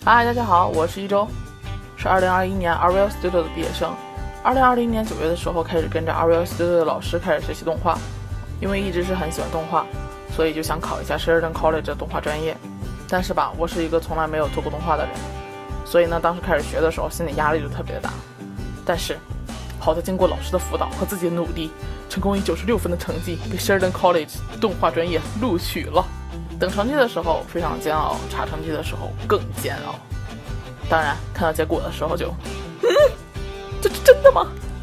嗨，大家好，我是一周，是2021年 Arial Studio 的毕业生。2020年9月的时候开始跟着 Arial Studio 的老师开始学习动画，因为一直是很喜欢动画，所以就想考一下 Sheridan College 的动画专业。但是吧，我是一个从来没有做过动画的人，所以呢，当时开始学的时候，心理压力就特别的大。但是，好在经过老师的辅导和自己的努力，成功以96分的成绩被 Sheridan College 动画专业录取了。等成绩的时候非常煎熬，查成绩的时候更煎熬。当然，看到结果的时候就，这是真的吗？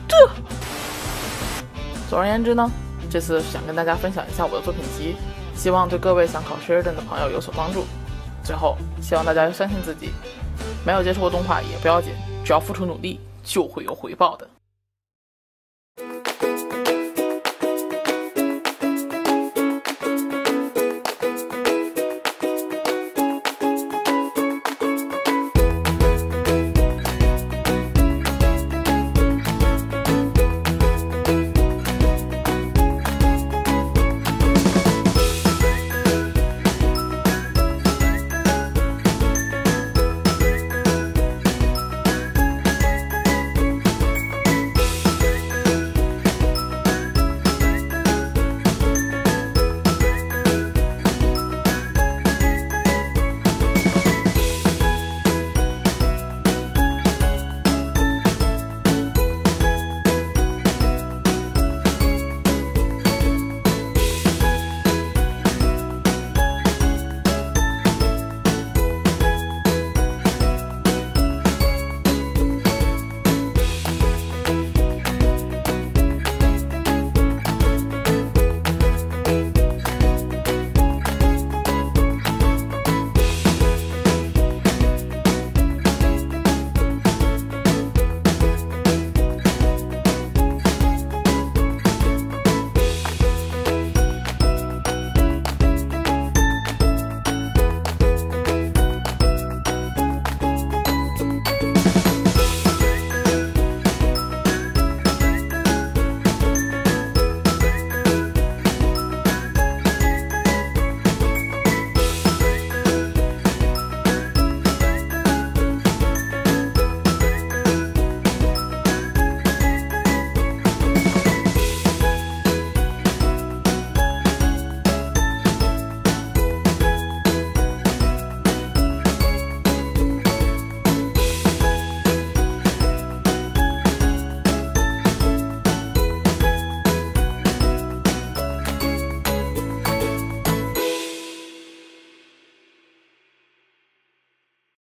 总而言之呢，这次想跟大家分享一下我的作品集，希望对各位想考 Sheridan 的朋友有所帮助。最后，希望大家相信自己，没有接触过动画也不要紧，只要付出努力，就会有回报的。